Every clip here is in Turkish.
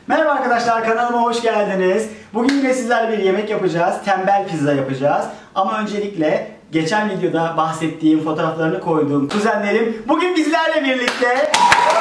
Merhaba arkadaşlar, kanalıma hoş geldiniz. Bugün yine sizlerle bir yemek yapacağız. Tembel pizza yapacağız. Ama öncelikle geçen videoda bahsettiğim, fotoğraflarını koyduğum kuzenlerim bugün bizlerle birlikte.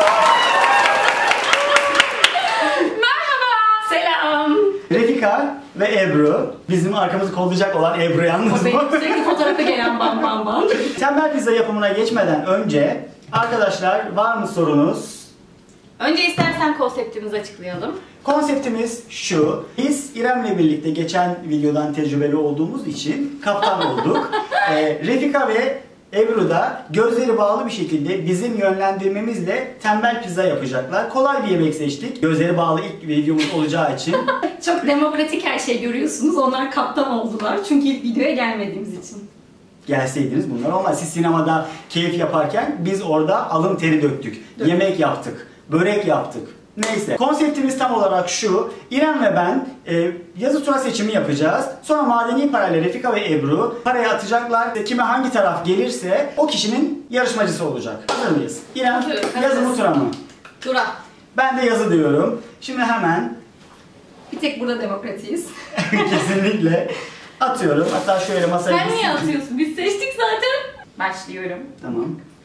Merhaba. Selam. Refika ve Ebru. Bizim arkamızı kollayacak olan Ebru yalnız. O benim sürekli fotoğrafa gelen bam bam bam. Tembel pizza yapımına geçmeden önce arkadaşlar var mı sorunuz? Önce istersen konseptimizi açıklayalım. Konseptimiz şu. Biz İrem'le birlikte geçen videodan tecrübeli olduğumuz için kaptan olduk. Refika ve Ebru da gözleri bağlı bir şekilde bizim yönlendirmemizle tembel pizza yapacaklar. Kolay bir yemek seçtik. Gözleri bağlı ilk videomuz olacağı için. Çok demokratik her şey görüyorsunuz. Onlar kaptan oldular. Çünkü ilk videoya gelmediğimiz için. Gelseydiniz bunlar olmaz. Siz sinemada keyif yaparken biz orada alın teri döktük. Yemek yaptık. Börek yaptık. Neyse. Konseptimiz tam olarak şu. İrem ve ben yazı tura seçimi yapacağız. Sonra madeni parayla Refika ve Ebru parayı atacaklar. Kime hangi taraf gelirse o kişinin yarışmacısı olacak. Hazır mıyız? İrem yazı mı tura mı? Tura. Ben de yazı diyorum. Şimdi hemen Bir tek burada demokratiyiz. kesinlikle atıyorum. Hatta şöyle masaya Sen niye atıyorsun? Biz seçtik zaten. Başlıyorum. Tamam.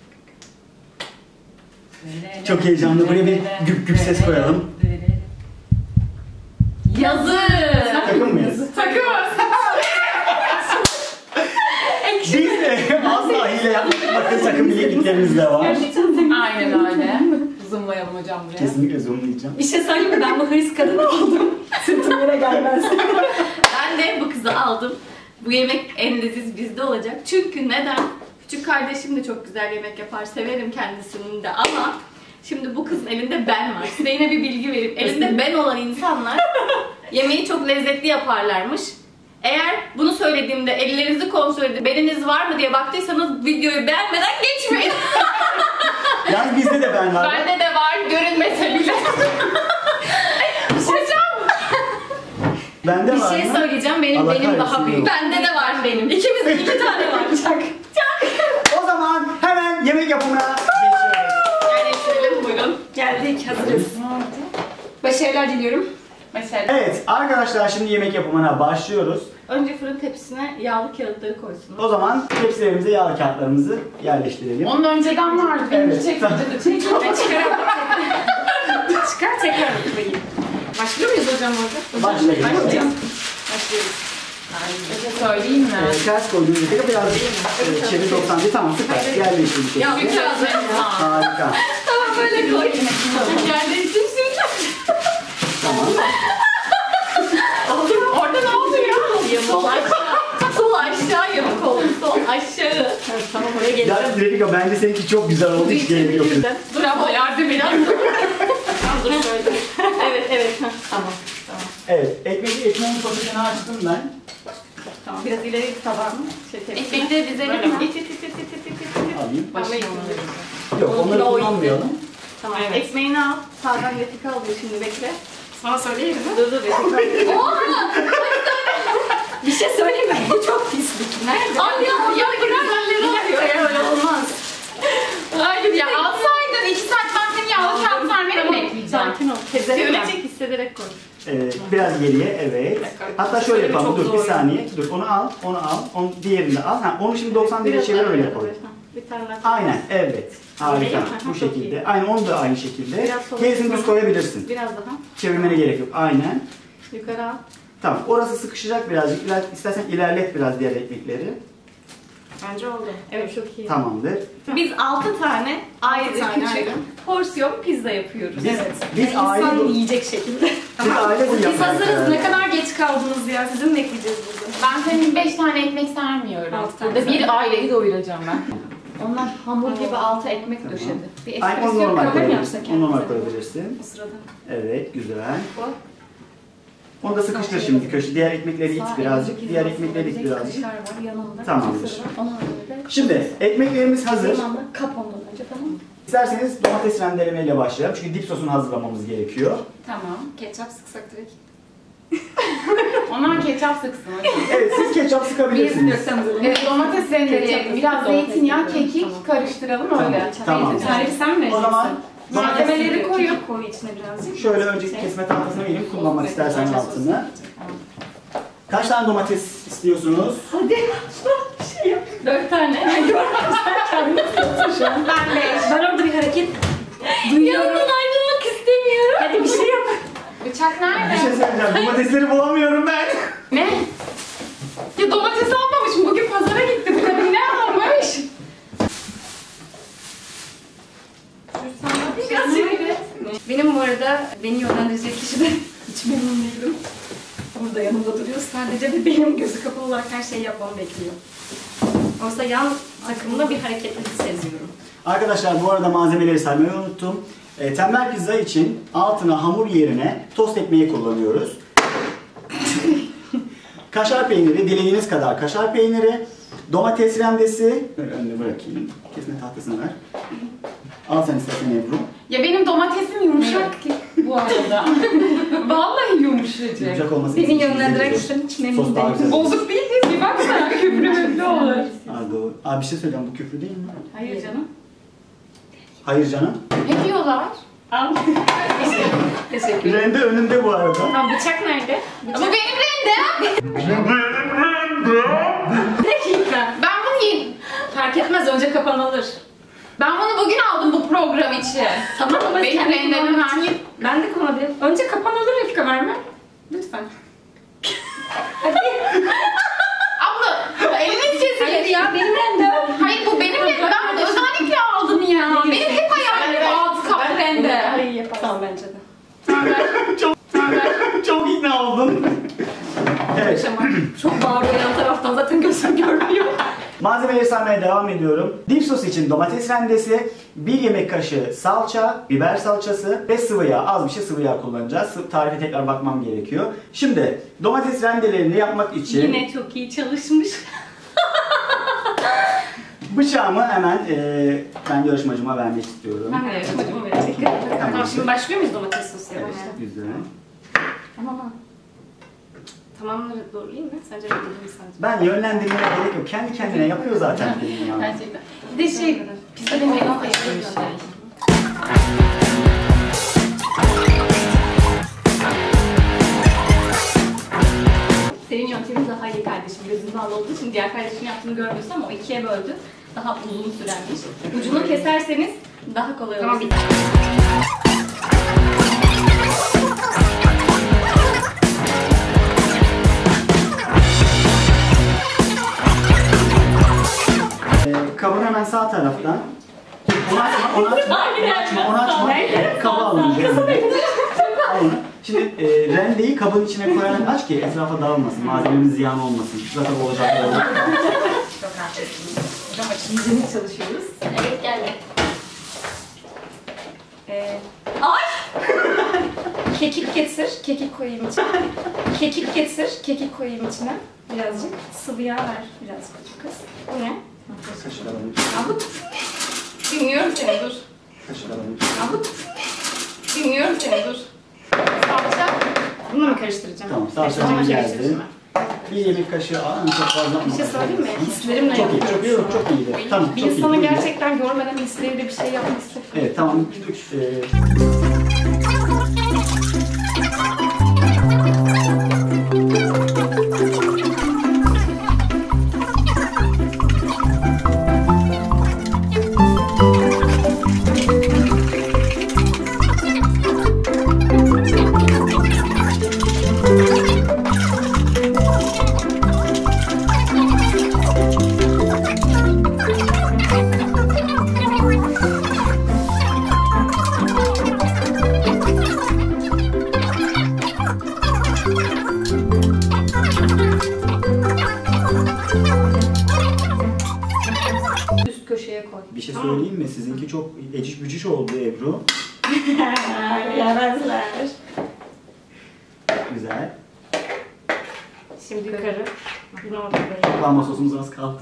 Çok heyecanlı. Buraya bir güp güp ses koyalım. Yazı. Takım mıyız? Takımız. Biz asla hile yapmadık. Bakın takım bilgilerimiz de var. Aynen öyle. Zoomlayalım hocam buraya. Kesinlikle zoomlayacağım. Bir şey söyleyeyim mi? Ben bu hırs kadını oldum. Sırtım yere gelmez. Ben de bu kızı aldım. Bu yemek en leziz bizde olacak. Çünkü neden? Küçük kardeşim de çok güzel yemek yapar. Severim kendisini de ama şimdi bu kızın elinde ben var. Size yine bir bilgi vereyim. Elinde ben olan insanlar yemeği çok lezzetli yaparlarmış. Eğer bunu söylediğimde ellerinizi kontrol edin, beniniz var mı diye baktıysanız videoyu beğenmeden geçmeyin. Yani bizde de ben var. Bende de var, görünmese bile. Hocam. Bende Bir var şey mı? söyleyeceğim, benim Allah daha kahretsin, büyük. yok. Bende de var benim. İkimizde 2 tane var. Çak. O zaman hemen yemek yapımına geçiyoruz. Yerleştirelim buyurun. Geldik, hazırız. Başarılar diliyorum. Başarılı. Evet arkadaşlar şimdi yemek yapımına başlıyoruz. Önce fırın tepsisine yağlı kağıtları koysunuz. O zaman tepsilerimize yağlı kağıtlarımızı yerleştirelim. Onun önceden vardı. Benim Evet. çekmece de çekmece. Çıkar tekrar koyayım. Başlıyor muyuz hocam orada? Başlayalım. Başlayalım. Başlıyoruz. Bir şey söyleyeyim mi? Ters koyduğunuz dakika biraz çevir 90 diye tamam süper. Yerleştirdik. Ya tepsiye. mükemmel. Harika. Tamam böyle koy. Yerleştim şimdi. Tamam. Orada ne oldu ya? Sol aşağı. Sol aşağı yamuk oldu. Sol aşağı. Tamam oraya Ya geleceğim. Refika bence seninki çok güzel oldu hiç gerek yok. Dur Bravo, yardım edin. dur şöyle. Evet evet. Tamam. Evet ekmeğin poşetini açtım ben. Tamam. Biraz ileri tabağımı. Ekmek de bize Böyle mi? mi? Alayım. Başlayalım. Yok onları kullanmayalım. Tamam. Ekmeğini al. Sağdan Refika alıyor şimdi bekle. Sana söyleyeyim mi? Dur Refika. Oha! Bir şey söyleyeyim mi? Bu çok pislik. Nerede? Ay ya, güzelleri yapıyor. Öyle olmaz. Hayır ya, alsaydın 2 saat ben seni yağlı kağıt vermeni mi bekleyeceğim? Sakin ol. Söyleyecek hissederek koy. Biraz geriye evet. Hatta şöyle yapalım Çok dur bir zor. saniye. Dur onu al. Onu diğerini de al. Ha, onu şimdi 90 derece çevir öyle koy. Bir tane daha. Aynen evet. Harika. Öyle mi? Bu Çok şekilde. iyi. Aynen onu da aynı şekilde. Biraz sola Gerisini tutma. düz koyabilirsin. Biraz daha. Çevirmene gerek yok. Aynen. Yukarı al. Tamam. Orası sıkışacak birazcık. İstersen ilerlet biraz diğer ekmekleri. Bence oldu. Evet çok iyi. Tamamdır. Biz 6 tane ayrı Altı tane küçük ayrı. porsiyon pizza yapıyoruz. Biz aile İnsan yiyecek şekilde. Biz aile boyu Biz yapıyoruz hazırız. herhalde. Ne kadar geç kaldınız ya. Sizi mi bekleyeceğiz burada? Ben senin 5 tane ekmek sermiyorum. Altı tane Burada bir sermiyorum. aileyi doyuracağım ben. Onlar hamur gibi 6 ekmek Tamam. döşedi. Bir Aynen onu espresso normal kahve mi koyabilirsin. yapsak Onu normal kendimize? koyabilirsin. O sırada. Evet güzel. Bu. Onu da sıkıştır şimdi köşe. Diğer ekmekleri it Sağ birazcık. elimdeki Diğer masada ekmekleri it bir birazcık. kaşar var yanında. Tamamdır. Mısır var, Onu öyle. Şimdi ekmeklerimiz hazır. Zamanla kap ondan önce tamam mı? İsterseniz domates rendelemeyle başlayalım. Çünkü dip sosunu hazırlamamız gerekiyor. Tamam. Ketçap sıksak direkt. Onlar ketçap sıksın hocam. Evet siz ketçap sıkabilirsiniz. Domates rendeleyelim. Biraz Domates zeytinyağı, rendeleyelim. kekik Tamam. karıştıralım öyle. Tamam. Tarifi sen mi O zaman Malzemeleri koyup koy içine birazcık. Şöyle önce kesme tahtasına gelip kullanmak istersen altını. Kaç tane domates istiyorsunuz? Hadi bir şey yap. 4 tane. ben 5. Ben orada bir hareket duyuyorum. Yanından ayrılmak istemiyorum. Hadi bir şey yap. Bıçak nerede? Bir şey söyleyeceğim. Domatesleri bulamıyorum ben. Ne? Ya domates almamışım. Bugün pazara gitti. Bu kadın ne almamış? Benim bu arada beni yönlendirecek kişi de hiç memnun değilim. Burada yanımda duruyor. Sadece bir benim gözü kapalı olarak her şeyi yapmamı bekliyor. Oysa yan takımda bir hareketlilik seziyorum. Arkadaşlar bu arada malzemeleri saymayı unuttum. Tembel pizza için altına hamur yerine tost ekmeği kullanıyoruz. Kaşar peyniri, dilediğiniz kadar kaşar peyniri, domates rendesi, böyle önüne bırakayım, kesme tahtasını ver. Al sen istersen Ebru. Ya benim domatesim yumuşak ki bu arada. Vallahi yumuşacık. Yumuşak olması Beni için yönlendiren güzel kişiden hiç olur. memnun Sos daha değilim. güzel olur. Bozuk değil mi? Bir baksana küfrü müfrü olur. Aa, doğru. Aa, bir şey söyleyeceğim, bu küfür değil mi? Hayır canım. Hayır canım. Ne diyorlar? Al. Teşekkür ederim. Rende önünde bu arada. Tamam, bıçak nerede? Bu benim rendem. Bir dakika. Ben bunu yedim. Fark etmez, önce kapanılır. Ben bunu bugün aldım bu program için. Tamam ama Benim kendi rendemi kullanmak için ver. ben de kullanabilirim. Önce kapanılır Refika, verme. Lütfen. Abla elini Hayır kesilir. ya, benim rendem. Hayır bu benim rendem. Ben bunu özellikle aldım ya. Benim hep hayalim altı kaplı rende. Hayır yapalım. Tamam, bence de. Çok ikna oldum. Evet. Çok bağırıyor yan taraftan, zaten gözüm görmüyor. Malzemeleri saymaya devam ediyorum. Dip sos için domates rendesi, 1 yemek kaşığı salça, biber salçası ve sıvı yağ. Az bir şey sıvı yağ kullanacağız. Tarife tekrar bakmam gerekiyor. Şimdi domates rendelerini yapmak için Yine çok iyi çalışmış. bıçağımı hemen ben yarışmacıma vermek istiyorum. Ben de yarışmacıma verelim. Tamam, şimdi başlıyor muyuz domates sosu Evet, yapmaya? güzel. Tamam. Tamamları doğrayayım mı? Sence doğrayayım mı sence? Ben yönlendirmeye gerek yok. Kendi kendine yapıyor zaten benim ya. Gerçekten. Bir de pizza benim en aşırı bir şey. Senin yöntemin daha iyi kardeşim. Gözün bağlı olduğu için diğer kardeşin yaptığını görmüyorsun ama o ikiye böldü. Daha uzun sürenmiş. Ucunu keserseniz daha kolay olur. Tamam, bitti. Kabın hemen sağ taraftan. Onu açma. Kabı alın. Al onu. Şimdi rendeyi kabın içine koyarak aç ki etrafa dağılmasın, malzememiz ziyan olmasın. Zaten olacak olur. Çok haklısınız. Hocam açılmaya çalışıyoruz. Evet, geldi. Ay! Kekik getir, kekik koyayım içine. Kekik getir, kekik koyayım içine. Birazcık sıvı yağ ver, birazcık küçük kız. Bu ne? Kaşık alalım. Ahut. Dinliyorum seni, dur. Kaşık alalım. Ahut. Dinliyorum seni, dur. Salça. Bunu mu karıştıracağım? Tamam, salçacığım geldi. 1 yemek kaşığı çok fazla. Bir şey söyleyeyim mi? Hislerimle çok iyi, yapıyorum. çok iyi. Tamam, Bir çok iyi. insanı iyi. gerçekten görmeden hisleriyle bir şey yapmak istiyorum. Evet, tamam. Üst köşeye koy. Bir şey söyleyeyim mi? Sizinki çok eciş bücüş oldu Ebru. Yemezler. Güzel. Şimdi yukarı. Bunu orada koyayım. Parma sosumuz az kaldı.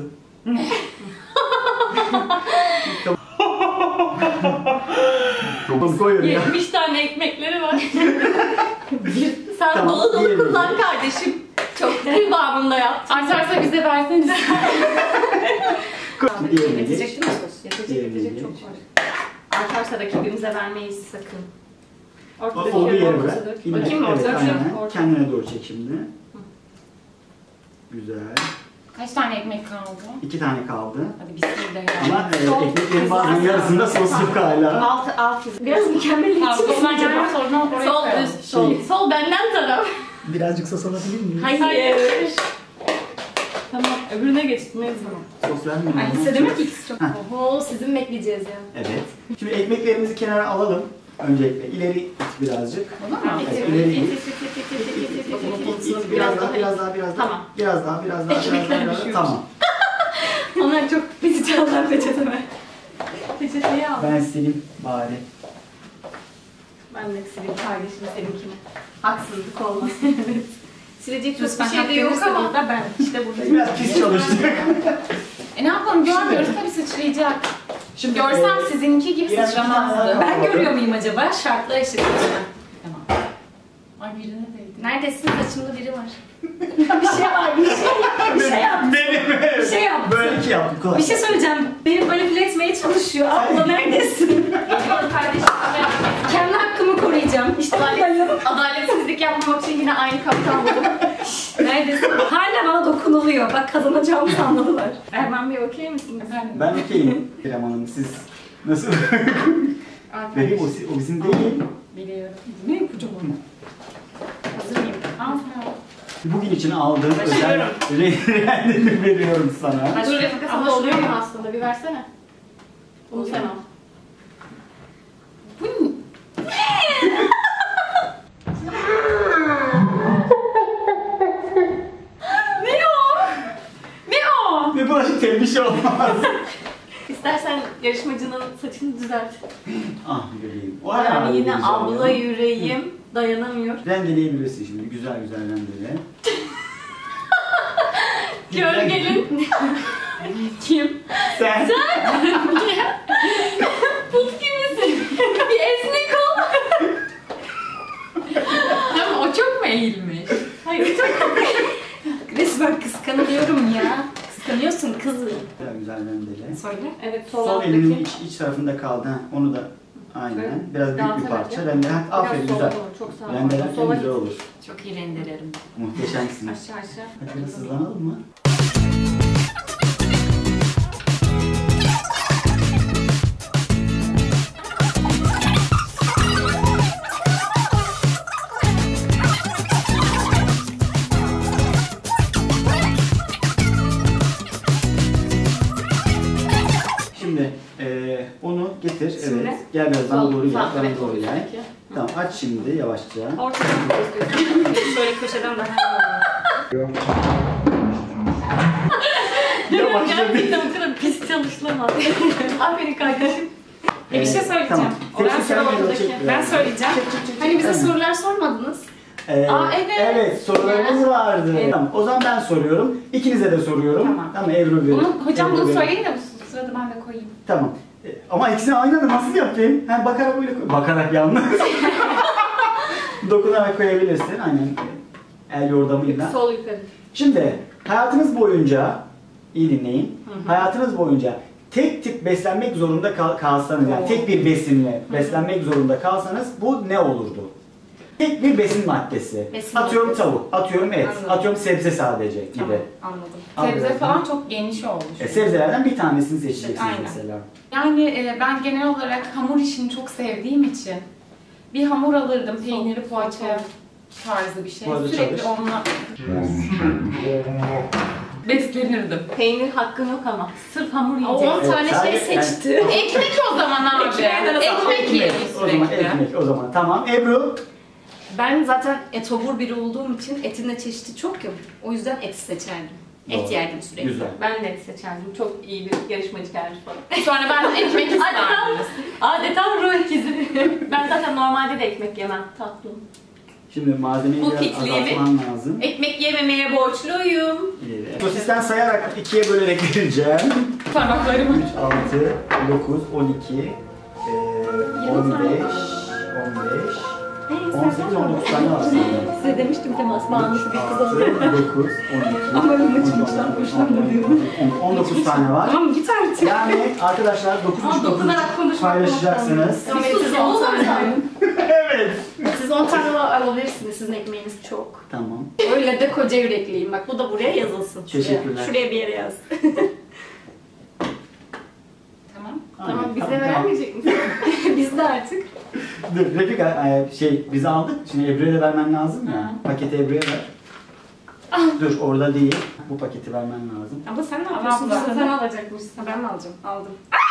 Tamam, koyuyorum ya. 70 tane ekmekleri var. Sen Tamam, dolu dolu diğerini. kullan kardeşim. Çok kıvamında yaptın. Artarsa bize verseniz. Diğerine Yetecek geç. değil mi sos? Yetecek, Diğerine yetecek geç. çok var. Artarsa rakibimize vermeyiz sakın. Ortadaki Olduğu yere ortası bırak. dök. Yine- Bakayım mı evet, ortaya? aynen. Ortaya. Kendine doğru çek şimdi. Güzel. Kaç tane ekmek kaldı? 2 tane kaldı. Hadi bismillah. Ama Sol ekmeklerin bazen güzel. yarısında sos yok hala. Alt. Biraz mükemmel Abi o zaman yerden sonra oraya Sol koyalım. düz. Sol. Sol benden taraf. Birazcık sos alabilir miyim? Hayır. Tamam. Öbürüne geçtim. Neyse. Sos vermiyorum. Ay hissedemek ki ikisi çok. Oho sizi bekleyeceğiz ya. Evet. Şimdi ekmeklerimizi kenara alalım. Öncelikle ileri it birazcık. Olur mu? Evet, ileri it. Biraz daha. Tamam. Biraz daha. Tamam. Onlar çok bizi çaldılar peçeteme. Peçeteyi al. Ben sileyim bari. Ben de sileyim kardeşim seninkini. Haksızlık olmasın. Evet. Silecek çok bir şey de yok verirse ama. burada ben. İşte burada. Biraz pis çalıştık. Ne yapalım görmüyoruz tabii sıçrayacak. Şimdi Görsem sizinki gibi biraz sıçramazdı. daha- Ben görüyor muyum acaba? Şartlar eşit. Tamam. Ay birine değdi. Neredesin? Saçımda biri var. Bir şey var. Bir şey yap. Benim. Bir şey yap. Böyle iki yaptım. Kolay. Bir şey söyleyeceğim. Beni manipüle etmeye çalışıyor. Abla neredesin? Geliyorum kardeşim. Kendi hakkımı koruyacağım. İşte adaletsizlik yapmamak için yine aynı kaptan buldum. Neredesin? Hala bana dokunuluyor. Bak kazanacağımı anladılar. Erman Bey okey misin? Efendim. Ben okeyim. İrem Hanım siz nasıl? Benim o bizim değil. Biliyorum. Ne yapacağım onu? Hazır mıyım? Aferin. Bugün için aldığım özel Başlıyorum. rendemi veriyorum sana. Dur Refika sana oluyor mu aslında? Bir versene. Bunu sen al. Bu ne? Ne o? Ne o? Ne bulaşık bir şey olmaz. İstersen yarışmacının saçını düzelt. Ah bebeğim. O herhalde Yani yine güzel abla ya. yüreğim dayanamıyor. Rendeleyebilirsin şimdi. Güzel rendele. Gör gelin. Kim? Sen. Put gibisin. Bir esnek ol. Ama o çok mu eğilmiş? Hayır çok resmen kıskanıyorum ya. Kıskanıyorsun kızım. Güzel rendele. Söyle. Evet sol, Sol alttaki. elinin iç tarafında kaldı. Ha, onu da aynen. Biraz büyük bir Dağıtarak parça. yap. Rendele. Ha, Biraz aferin sola güzel. doğru, çok sağ ol. Rendelerken Sola güzel git. olur. Çok iyi rendelerim. Muhteşemsin. Aşağı aşağı. Hadi biraz hızlanalım mı? Şimdi onu getir. Şimdi? Evet. Gel biraz bana Sol, doğru gel. sağ, Bana evet, doğru gel. ortadaki. Tamam aç şimdi yavaşça. Ortadan istiyorsun. Şöyle köşeden daha iyi. Yavaşça Gerçekten bu kadar pis çalışılamaz. Aferin kardeşim. Bir şey söyleyeceğim. Tamam. Ben Tek sana sen ortadaki. çek Ben biraz. söyleyeceğim. Hani bize Aynen. sorular sormadınız. Aa, evet. Evet sorularımız vardı. Evet. Tamam o zaman ben soruyorum. İkinize de soruyorum. Tamam. Ebru verin. Hocam Ebru bunu verin. söyleyin de bu sırada ben de koyayım. Tamam. Ama ikisini aynı anda nasıl yapayım? Ha, bakarak böyle koy. Bakarak yalnız. Dokunarak koyabilirsin. Aynen. El yordamıyla. Sol yukarı. Şimdi hayatınız boyunca iyi dinleyin. Hayatınız boyunca tek tip beslenmek zorunda kalsanız yani tek bir besinle beslenmek zorunda kalsanız bu ne olurdu? Tek bir besin maddesi. Besin atıyorum maddesi. tavuk, atıyorum et, Anladım. atıyorum sebze sadece gibi. Tamam, anladım. Anladım. Sebze falan çok geniş oldu. şu an. Sebzelerden bir tanesini seçeceksiniz Aynen. mesela. Yani ben genel olarak hamur işini çok sevdiğim için bir hamur alırdım, peyniri Sol, poğaça sol. tarzı bir şey. Bu arada Sürekli çalış. onunla beslenirdim. Peynir hakkın yok ama. Sırf hamur O yiyeceksin. 10 tane sadece- şey seçti. Ekmek o zaman abi. Ekmek yiyelim O zaman sürekli. ekmek o zaman. Tamam. Ebru. Ben zaten etobur biri olduğum için etin de çeşidi çok ya. O yüzden eti seçerdim. Doğru. Et yerdim sürekli. Güzel. Ben de et seçerdim. Çok iyi bir yarışmacı gelmiş bana. Sonra ben ekmek isterdim. Adeta ruh ikizi. Ben zaten normalde de ekmek yemem. Tatlım. Şimdi malzemeyi Bu biraz kitliğimi- azaltman lazım. Ekmek yememeye borçluyum. Sosisten sayarak ikiye bölerek vereceğim. Parmaklarımı. 3, 6, 9, 12, 15, 15, 18-19 tane var sende. Size demiştim temas bağımlısı bir kız oldu. 9, 12. Ama benim maçımdan hoşlanmadığımı. 19 tane var. Tamam git artık. Yani arkadaşlar 9 paylaşacaksınız. Siz 10 tane. Evet. Siz 10 tane alabilirsiniz. Sizin ekmeğiniz çok. Tamam. Öyle de koca yürekliyim. Bak bu da buraya yazılsın. Teşekkürler. Şuraya bir yere yaz. Tamam. Tamam bize tamam. vermeyecek misin? Biz de artık. Dur Refika bizi aldık. Şimdi Ebru'ya da vermen lazım ya. Paketi Ebru'ya ver. Dur orada değil. Bu paketi vermen lazım. Ama sen ne yapıyorsun? Abla. Sen alacakmışsın. Ha, ben mi alacağım? Aldım.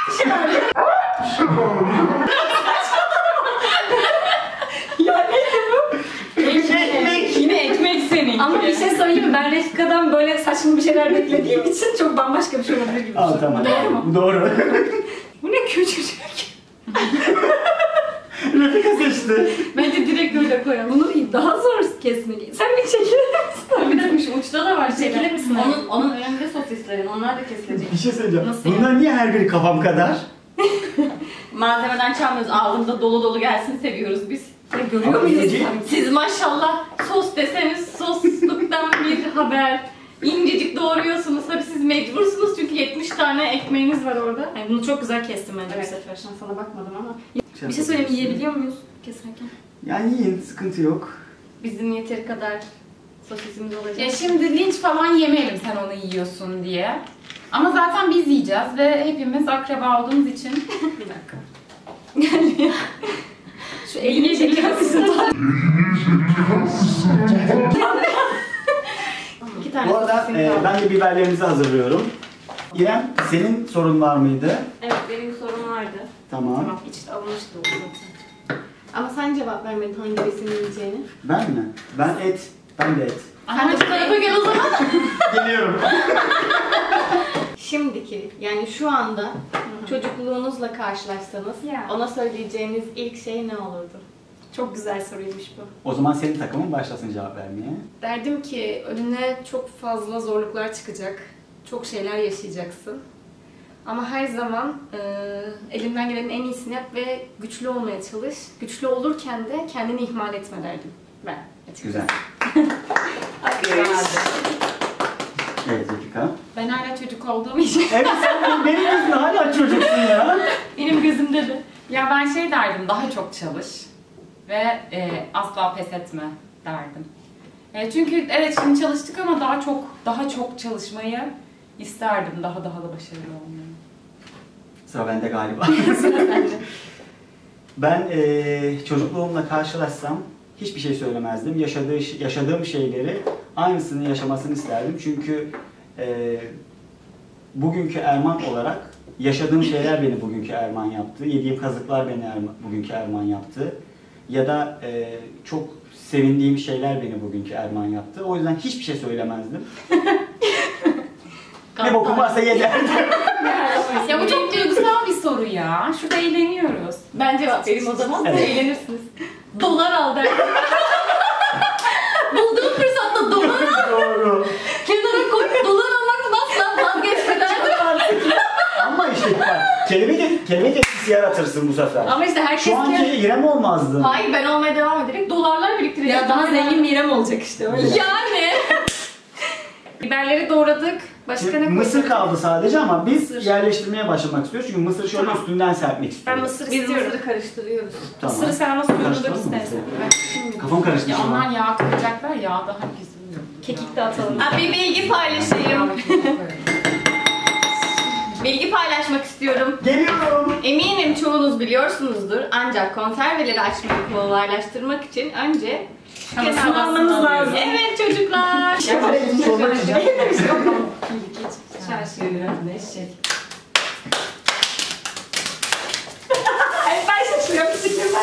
Ya neydi bu? Ekmek. Yine ekmek senin. Ama bir şey söyleyeyim mi? Ben Refika'dan böyle saçma bir şeyler beklediğim için çok bambaşka bir şey olabilir gibi. Al tamam. Doğru mu? Doğru. Bu ne küçücük. Refika seçti. Bence direkt öyle koyalım. Bunu daha zor kesmeli. Sen bir çekilir misin? Bir dakika şu uçta da var şeyler. Çekilir misin? Onun önünde sosislerin. Onlar da kesilecek. Bir şey söyleyeceğim. Nasıl yani? Bunlar niye her biri kafam kadar? Malzemeden çalmıyoruz. Ağzımıza dolu dolu gelsin seviyoruz biz. Ya görüyor muyuz? Siz maşallah sos deseniz sosluktan bir haber. İncecik doğruyorsunuz. Tabii siz mecbursunuz çünkü 70 tane ekmeğiniz var orada. Yani bunu çok güzel kestim bence bu sefer. Ben sana bakmadım ama. Bir şey söyleyeyim, yiyebiliyor muyuz keserken? Yani yiyin, sıkıntı yok. Bizim yeteri kadar sosisimiz olacak. Ya şimdi linç falan yemeyelim sen onu yiyorsun diye. Ama zaten biz yiyeceğiz ve hepimiz akraba olduğumuz için. Bir dakika. Şu elini çeker misin? İki tane Bu arada sosisim kaldı. ben de biberlerimizi hazırlıyorum. İrem senin sorun var mıydı? Evet benim bir sorum vardı. Tamam. Tamam hiç alınmıştı o zaten. Ama sen cevap vermedin hangi besini yiyeceğini. Ben mi? Ben et. Ben de et. Sen de bu tarafa gel o zaman. Geliyorum. Şimdiki yani şu anda çocukluğunuzla karşılaşsanız Ya. ona söyleyeceğiniz ilk şey ne olurdu? Çok güzel soruymuş bu. O zaman senin takımın başlasın cevap vermeye. Derdim ki önüne çok fazla zorluklar çıkacak. Çok şeyler yaşayacaksın. Ama her zaman elinden gelenin en iyisini yap ve güçlü olmaya çalış. Güçlü olurken de kendini ihmal etme derdim ben. Güzel. Güzeldi. Evet Refika. Ben hala çocuk olduğum için. Evet sen benim gözümde hala çocuksun ya. Benim gözümde de. Ya ben şey derdim, daha çok çalış ve asla pes etme derdim. Çünkü evet şimdi çalıştık ama daha çok çalışmayı isterdim, daha da başarılı olmayı. Sıra bende galiba. Ben çocukluğumla karşılaşsam hiçbir şey söylemezdim. Yaşadığım şeyleri aynısını yaşamasını isterdim. Çünkü bugünkü Erman olarak yaşadığım şeyler beni bugünkü Erman yaptı. Yediğim kazıklar beni bugünkü Erman yaptı. Ya da çok sevindiğim şeyler beni bugünkü Erman yaptı. O yüzden hiçbir şey söylemezdim. Ne bokum varsa ye derdim. Ya bu çok duygusal bir soru ya. Şurada eğleniyoruz. Ben cevap vereyim o zaman. Evet. Eğlenirsiniz. Dolar al derdim. Bulduğum fırsatta dolar al. Doğru. Kenara koy. Dolar almaktan asla vazgeçme derdim. Ama işte bak, kelime etkisi yaratırsın bu sefer. Ama işte herkes Şu anki İrem olmazdı. Hayır ben olmaya devam ederek dolarlar biriktireceğim. Ya daha zengin bir İrem olacak işte öyle. Yani. Biberleri doğradık. Başka ne koyduk? Mısır kaldı sadece ama biz Mısır. yerleştirmeye başlamak istiyoruz. Çünkü mısır şöyle Tamam. üstünden serpmek Ben istiyorum. mısır Biz istiyorum. mısırı karıştırıyoruz. Tamam. Mısırı sen nasıl yoğurulur Karıştıralım mı istersen. mısırı? Kafam karıştı Ya şu onlar an. yağ koyacaklar, yağ daha güzel. Kekik de atalım. Ha, Bir bilgi paylaşayım. Bilgi paylaşmak istiyorum. Geliyorum. Eminim çoğunuz biliyorsunuzdur ancak konserveleri açmayı kolaylaştırmak için önce Kenardan almanız lazım. Evet çocuklar. Çorba içeceğim. Çarşı, eşek. Ben şaşırıyorum.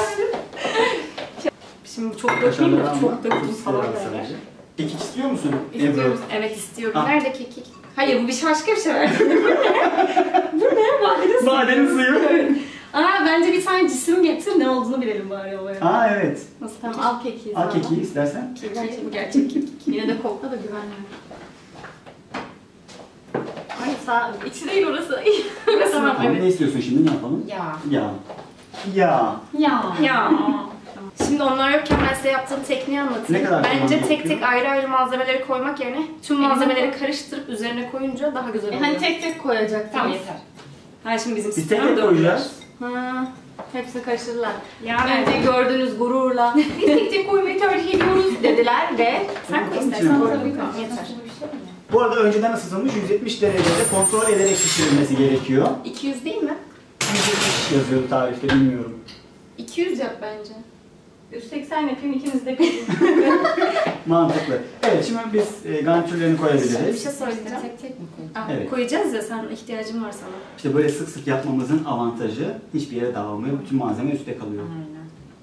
Şimdi çok dökmeyeyim mi? Çok döktüm falan böyle. Kekik istiyor musun? İstiyor Ebru? musun? Evet istiyorum. Ah. Nerede kekik? Hayır bu bir başka bir şey verdi. Bu ne? Madenin suyu. Madenin suyu. Aa bence bir tane cisim getir ne olduğunu bilelim bari olaya. Aa evet. Nasıl? Tamam al kekiği. Al kekiği istersen. Kekiği. Bu gerçek kekik. Yine de kokla da güvenli. Ay sağ içi değil orası. Tamam Tamam, evet. ne istiyorsun şimdi? Ne yapalım? Ya. Ya. Ya. Ya. Ya. Tamam. Şimdi onlar yokken ben size yaptığım tekniği anlatayım. Ne kadar Bence zaman tek gerekiyor? tek ayrı ayrı malzemeleri koymak yerine tüm malzemeleri karıştırıp üzerine koyunca daha güzel oluyor. Hani tek tek koyacaktım. Tamam yeter. Ha şimdi bizim Biz tek sistem tek de koyacağız. Ha, hepsini karıştırdılar. Yani Önce gördüğünüz gururla biz tek tek koymayı tercih ediyoruz dediler ve sen koy Tamam, istersen içine tabii koyalım. ki yeter. Bu arada önceden ısıtılmış 170 derecede kontrol ederek pişirilmesi gerekiyor. 200 değil mi? 170 yazıyor tarifte, bilmiyorum. 200 yap bence. 180 yapayım ikiniz de koyun. Mantıklı. Evet, şimdi biz garnitürlerini Bir koyabiliriz. şey söyleyeceğim. tek tek mi koyacağım? Aa, Evet. Koyacağız ya sen ihtiyacın var sana. İşte böyle sık sık yapmamızın avantajı hiçbir yere dağılmıyor. Bütün malzeme üstte kalıyor. Aynen.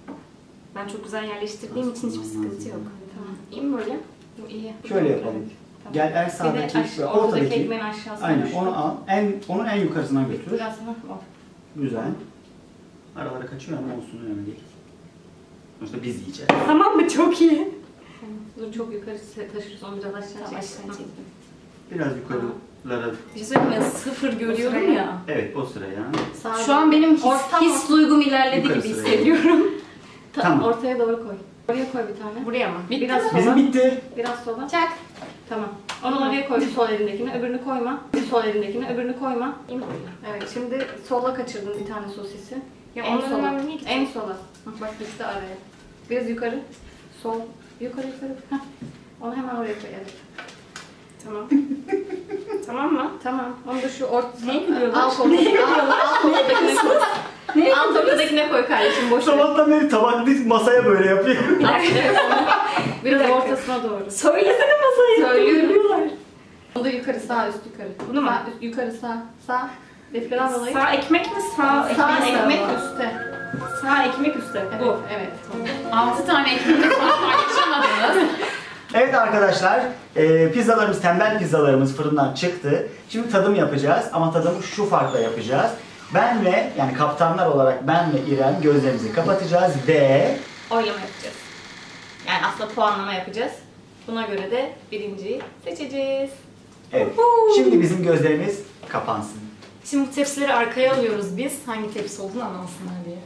Ben çok güzel yerleştirdiğim için hiçbir sıkıntı yok. Tamam. İyi mi böyle? Bu iyi. Şöyle yapalım. Tamam. Gel en Bir de sağdaki ve ortadaki ortadaki. ekmeğin aşağısına Aynen düştü. onu al. Onun en yukarısına götür. Biraz sana al. Güzel. Aralara kaçıyor ama olsun, önemli değil. Sonuçta biz yiyeceğiz. Tamam mı? Çok iyi. Dur çok yukarı taşırız onu biraz aşağı Tamam, çek. aşağı çektim. Biraz yukarılara. Bir şey söyleyeyim mi? Sıfır görüyorum ya. Evet, o sıraya. Şu an benim Orta mı? his duygum ilerledi Yukarı gibi sıraya. hissediyorum. Tamam. Ortaya doğru koy. Oraya koy bir tane. Buraya mı? Bitti Biraz mi? sola. Bizim bitti. Biraz sola. Çak. Tamam. Onu oraya koy. Bir sol elindekini, öbürünü koyma. Bir sol elindekini, öbürünü koyma. Evet, şimdi sola kaçırdın bir tane sosisi. Ya En en sola. sola. En sola. Hı, bak gitti araya. Biraz yukarı. Sol. Yukarı. Heh. Onu hemen oraya koy. Evet. Tamam. Tamam mı? Tamam. Onu da şu Neye gülüyorsun? Alt ortadakine koy. Alt ortadakine koy kardeşim. Boş ver. Sabahtan beri tabak biz masaya böyle yapıyor. Evet, onu biraz ortasına doğru. Söylesene masayı. Söylüyorum. Onu da yukarı sağ üst yukarı. Bunu mu? Sağ, üst, yukarı sağ. Sağ. Defileden dolayı. Sağ ekmek mi? Sağ Sağ ekmek ekmek mi? üstte. Sağ ekmek üstte. Evet, Bu. evet. 6 tane ekmekle paylaşamadınız. Evet arkadaşlar, pizzalarımız, tembel pizzalarımız fırından çıktı. Şimdi tadım yapacağız ama tadımı şu farkla yapacağız. Ben ve, yani kaptanlar olarak ben ve İrem gözlerimizi kapatacağız ve Oylama yapacağız. Yani aslında puanlama yapacağız. Buna göre de birinciyi seçeceğiz. evet, şimdi bizim gözlerimiz kapansın. Şimdi bu tepsileri arkaya alıyoruz biz. Hangi tepsi olduğunu anlamasınlar diye.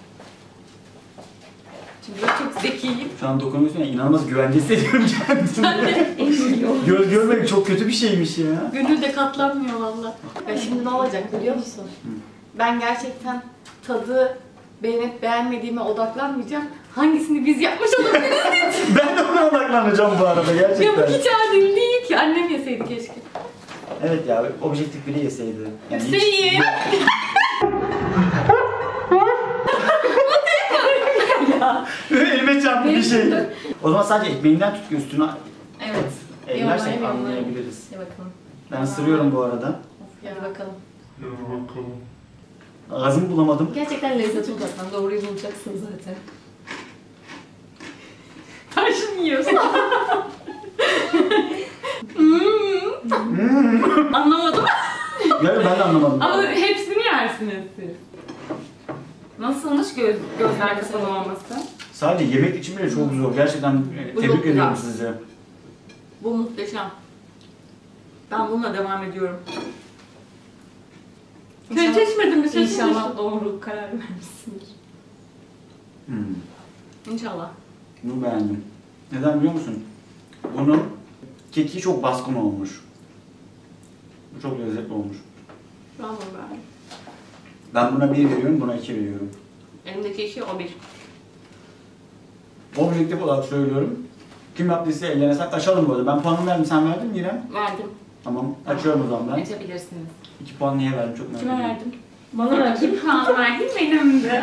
Çünkü ben çok zekiyim. Şu an dokunmuyorsun ya, inanılmaz güvende hissediyorum kendimi. Görmek çok kötü bir şeymiş ya. Gönül de katlanmıyor valla. Ya şimdi ne olacak biliyor musun? Ben gerçekten tadı beğenip beğenmediğime odaklanmayacağım. Hangisini biz yapmış olabiliriz? Ben de ona odaklanacağım bu arada Ya bu gerçekten. hiç adil değil ki. Annem yeseydi keşke. Evet ya, objektif biri yeseydi. Yani hiç- Hüseyin! Elime çarptı bir şey. O zaman sadece ekmeğinden tut, üstüne Evet. ellersek Yoğurmayı anlayabiliriz. Hadi bakalım. Ben ısırıyorum bu arada. Hadi bakalım. Ağzımı bulamadım. Gerçekten lezzete odaklan. Doğruyu bulacaksın zaten. Taşını yiyorsun. Anlamadım. Yani ben de anlamadım. Ama hepsini yersiniz siz. Nasılmış gözler kapalı olması? Sadece yemek için bile çok zor. Gerçekten Bu tebrik çok ediyorum güzel. sizi. Bu muhteşem. Ben bununla devam ediyorum. Sen seçmedin mi? Sen İnşallah doğru karar vermişsindir. İnşallah. Bunu beğendim. Neden biliyor musun? Bunun keki çok baskın olmuş. Bu çok lezzetli olmuş. Şu an bunu beğendim. Ben buna 1 veriyorum, buna 2 veriyorum. Elimdeki iki o bir. Objektif olarak söylüyorum. Kim yaptıysa ellerine sağlık. Açalım bu arada. Ben puanımı verdim, sen verdin mi İrem? Verdim. Tamam. Açıyorum o zaman ben. Açabilirsiniz. 2 puan niye verdim çok merak Kime ediyorum. verdim? Bana da kim puan verdin benim de.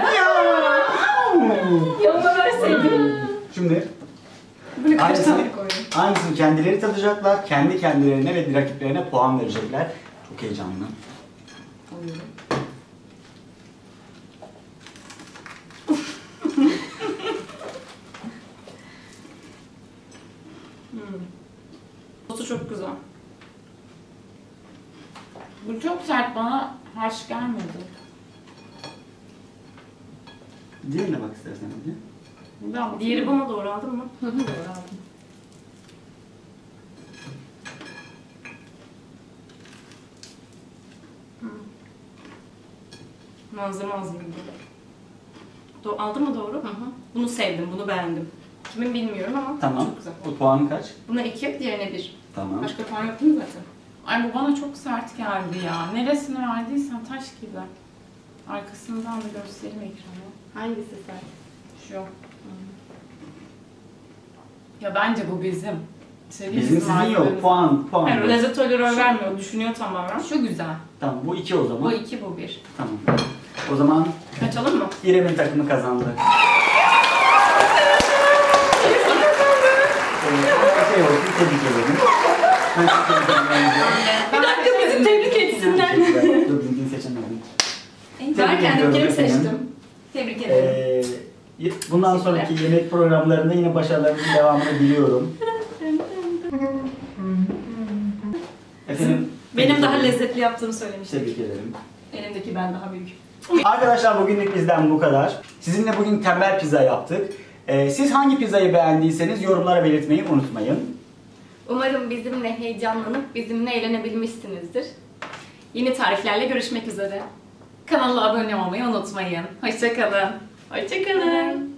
Ya bana verseydin. Şimdi Bunu kaç Aynısını- tane koydum? aynısını kendileri tadacaklar, kendi kendilerine ve rakiplerine puan verecekler. Çok heyecanlı. Sosu çok güzel. Bu çok sert, bana harç gelmedi. Diğerine bak istersen hadi. Diğeri bana doğru aldın mı? Doğru aldım. Malzeme az gibi. Aldı mı doğru? Hı hı. Bunu sevdim, bunu beğendim. Kimin bilmiyorum ama Tamam. çok güzel. Bu puanı kaç? Buna 2, diğerine 1. Tamam. Başka puan yok değil mi zaten? Ay bu bana çok sert geldi ya. Neresini verdiysen taş gibi. Arkasından da göstereyim ekranı. Hangisi sen? Şu. Ya bence bu bizim. Bizim sizin yok. Puan. Hayır, yok. lezzet öyle rol vermiyor. Düşünüyor tamamen. Şu güzel. Tamam bu 2 o zaman. Bu 2, bu 1. Tamam. O zaman Açalım mı? İrem'in takımı kazandı. Şey olsun, tebrik ederim. Ben Bir dakika bizi tebrik etsinler. Dur, düzgün seçemedim. Ben kendimkini ediyorum efendim. seçtim. Tebrik ederim. Bundan sonraki yemek programlarında yine başarılarınızın devamını diliyorum. Efendim, Benim daha lezzetli yaptığımı söylemiştim. tebrik ederim. Elimdeki ben daha büyük. Arkadaşlar bugünlük bizden bu kadar. Sizinle bugün tembel pizza yaptık. Siz hangi pizzayı beğendiyseniz yorumlara belirtmeyi unutmayın. Umarım bizimle heyecanlanıp bizimle eğlenebilmişsinizdir. Yeni tariflerle görüşmek üzere. Kanala abone olmayı unutmayın. Hoşça kalın. Hoşçakalın.